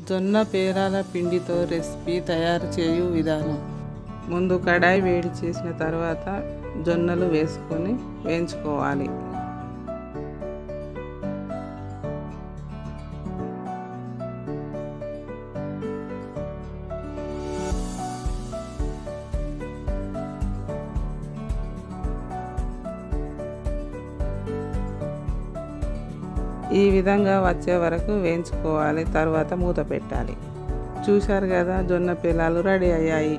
జొన్న పేలాల పిండితో రెసిపీ తయారు చేయు విధానం. ముందు కడాయి వేడి చేసిన తర్వాత జొన్నలు వేసుకొని వేయించుకోవాలి. ఈ విధంగా వచ్చే వరకు వేయించుకోవాలి. తర్వాత మూత పెట్టాలి. చూశారు కదా, జొన్న పేలాలు రెడీ అయ్యాయి.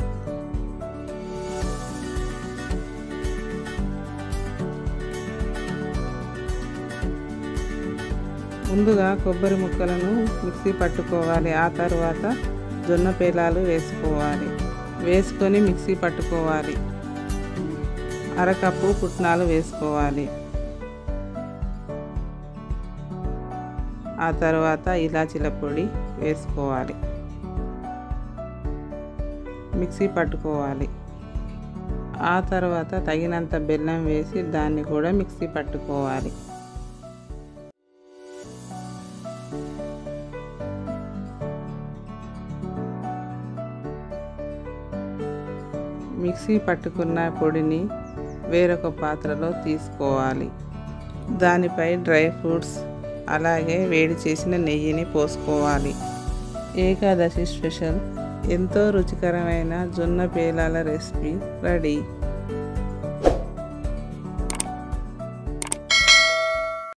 ముందుగా కొబ్బరి ముక్కలను మిక్సీ పట్టుకోవాలి. ఆ తర్వాత జొన్న పేలాలు వేసుకోవాలి. వేసుకొని మిక్సీ పట్టుకోవాలి. అరకప్పు పుట్నాలు వేసుకోవాలి. ఆ తర్వాత ఇలాచీల పొడి వేసుకోవాలి. మిక్సీ పట్టుకోవాలి. ఆ తర్వాత తగినంత బెల్లం వేసి దాన్ని కూడా మిక్సీ పట్టుకోవాలి. మిక్సీ పట్టుకున్న పొడిని వేరొక పాత్రలో తీసుకోవాలి. దానిపై డ్రై ఫ్రూట్స్ అలాగే వేడి చేసిన నెయ్యిని పోసుకోవాలి. ఏకాదశి స్పెషల్ ఎంతో రుచికరమైన జొన్న పేలాల రెసిపీ రెడీ.